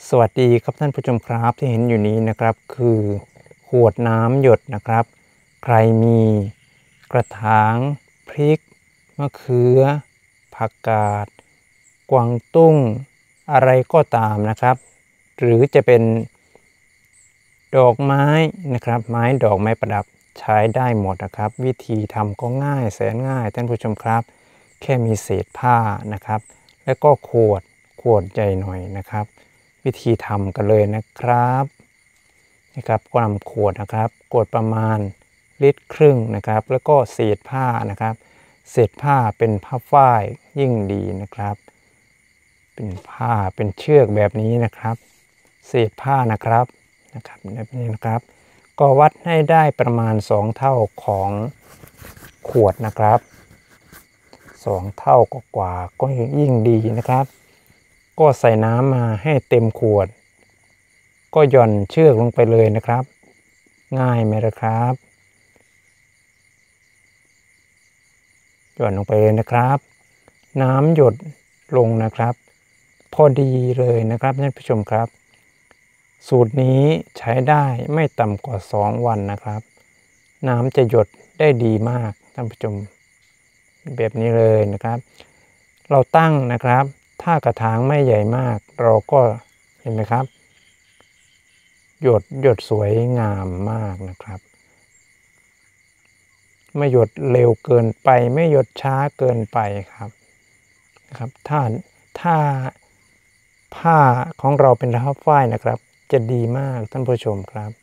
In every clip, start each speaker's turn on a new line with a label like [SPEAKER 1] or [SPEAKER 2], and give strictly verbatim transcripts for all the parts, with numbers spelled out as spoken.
[SPEAKER 1] สวัสดีครับท่านผู้ชมครับที่เห็นอยู่นี้นะครับคือขวดน้ำหยดนะครับใครมีกระถางพริกมะเขือผักกาดกวางตุ้งอะไรก็ตามนะครับหรือจะเป็นดอกไม้นะครับไม้ดอกไม้ประดับใช้ได้หมดนะครับวิธีทำก็ง่ายแสนง่ายท่านผู้ชมครับแค่มีเศษผ้านะครับแล้วก็ขวดขวดใหญ่หน่อยนะครับวิธีทำกันเลยนะครับนะครับก็นำขวดนะครับขวดประมาณลิตรครึ่งนะครับแล้วก็เศษผ้านะครับเศษผ้าเป็นผ้าฝ้ายยิ่งดีนะครับเป็นผ้าเป็นเชือกแบบนี้นะครับเศษผ้านะครับนะครับแบบนี้นะครับก็วัดให้ได้ประมาณสองเท่าของขวดนะครับสองเท่ากว่าก็ยิ่งดีนะครับก็ใส่น้ำมาให้เต็มขวดก็หย่อนเชือกลงไปเลยนะครับง่ายไหมล่ะครับหย่อนลงไปเลยนะครับน้ำหยดลงนะครับพอดีเลยนะครับท่านผู้ชมครับสูตรนี้ใช้ได้ไม่ต่ำกว่าสองวันนะครับน้ำจะหยดได้ดีมากท่านผู้ชมแบบนี้เลยนะครับเราตั้งนะครับถ้ากระถางไม่ใหญ่มากเราก็เห็นไหมครับหยดหยดสวยงามมากนะครับไม่หยดเร็วเกินไปไม่หยดช้าเกินไปครับนะครับถ้าถ้าผ้าของเราเป็นผ้าฝ้ายนะครับจะดีมากท่านผู้ชมครับ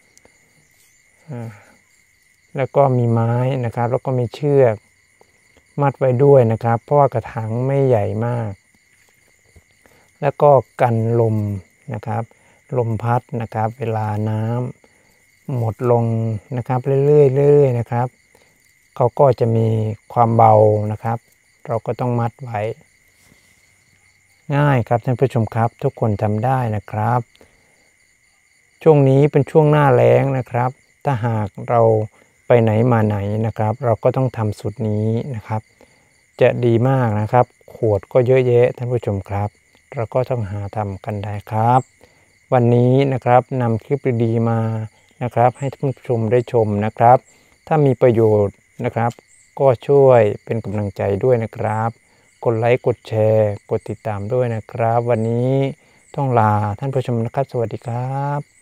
[SPEAKER 1] แล้วก็มีไม้นะครับแล้วก็มีเชือกมัดไว้ด้วยนะครับเพราะว่ากระถางไม่ใหญ่มากแล้วก็กันลมนะครับลมพัดนะครับเวลาน้ำหมดลงนะครับเรื่อยๆเรื่อยๆนะครับเขาก็จะมีความเบานะครับเราก็ต้องมัดไว้ง่ายครับท่านผู้ชมครับทุกคนทำได้นะครับช่วงนี้เป็นช่วงหน้าแล้งนะครับถ้าหากเราไปไหนมาไหนนะครับเราก็ต้องทำสูตรนี้นะครับจะดีมากนะครับขวดก็เยอะแยะท่านผู้ชมครับเราก็ต้องหาทำกันได้ครับวันนี้นะครับนำคลิปดีๆมานะครับให้ท่านผู้ชมได้ชมนะครับถ้ามีประโยชน์นะครับก็ช่วยเป็นกำลังใจด้วยนะครับกดไลค์กดแชร์กดติดตามด้วยนะครับวันนี้ต้องลาท่านผู้ชมนะครับสวัสดีครับ